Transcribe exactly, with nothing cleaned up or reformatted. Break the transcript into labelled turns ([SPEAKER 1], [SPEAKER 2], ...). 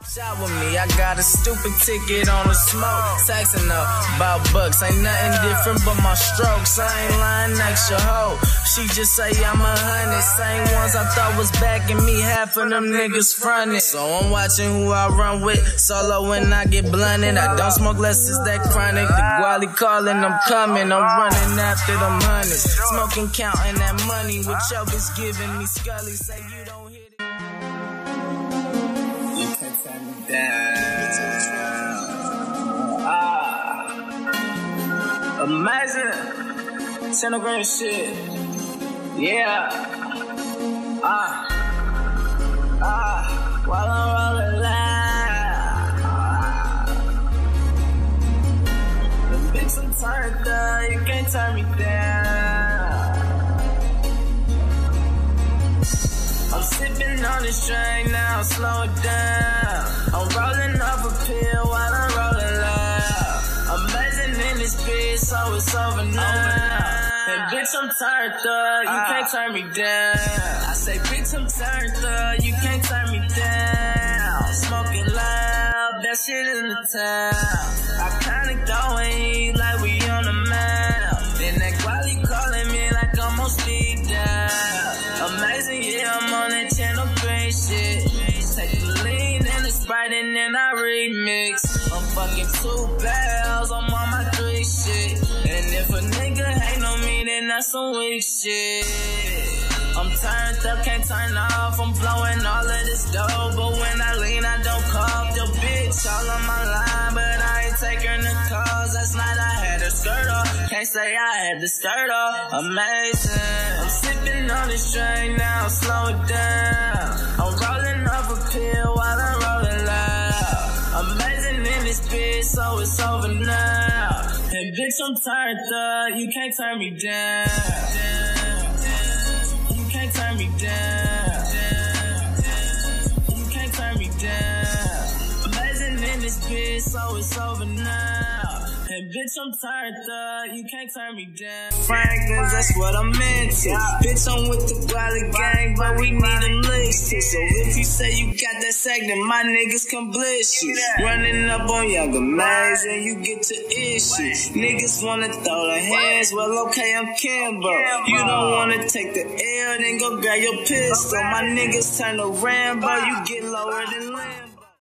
[SPEAKER 1] Shot with me, I got a stupid ticket on the smoke. Saxing up, about bucks, ain't nothing different but my strokes. I ain't lying next your hoe. She just say I'm a hundred. Same ones I thought was backing me, half of them niggas fronted. So I'm watching who I run with, solo when I get blunted. I don't smoke less, it's that chronic. The Guali calling, I'm coming, I'm running after them hundreds. Smoking, counting that money, with your bitch giving me scully. Say you don't hit it. Ah, Amazin, centigrade shit, yeah. Ah, ah, while I'm rolling loud, the bitch I'm turned up, you can't turn me down. I'm sipping on this drink now, slow it down. I'm rolling off a pill while I'm rolling loud. Amazing in this bitch, so it's over now. And bitch, I'm turned up, you can't turn me down. I say, bitch, I'm turned up, you can't turn me down. Smoking loud, that shit in the town. I kinda go and eat like we on the mount. Then that Guali calling me like I'm on speed down. Amazing, yeah, I'm on that channel three shit. Take the lean and the Sprite and then I remix. I'm fucking two bells, I'm on my three shit. And if a nigga hate on me, then that's some weak shit. I'm turned up, can't turn off, I'm blowing all of this dough. But when I lean, I don't cough. Your bitch all on my line, but I ain't taking the calls. Last night I had a skirt off, can't say I had the skirt off. Amazing, I'm sipping on this drink now, slow it down. I'm rolling off a pill while I'm rolling loud. Amazing in this bitch, so it's over now. And bitch, I'm turned up, you can't turn me down. You can't turn me down. You can't turn me down. Amazing in this bitch, so it's over now. And bitch, I'm turned up, you can't turn me down. Franklin's, that's what I'm into. Bitch, I'm with the Guali gang, but we need them licks too. So if you say you got that sack, then my niggas come bless you. Running up on young Amazin, you get to issue. Niggas wanna throw their hands, well okay, I'm Kimbo. You don't wanna take the L, then go grab your pistol. My niggas turn to Rambo, you get lower than Lambo.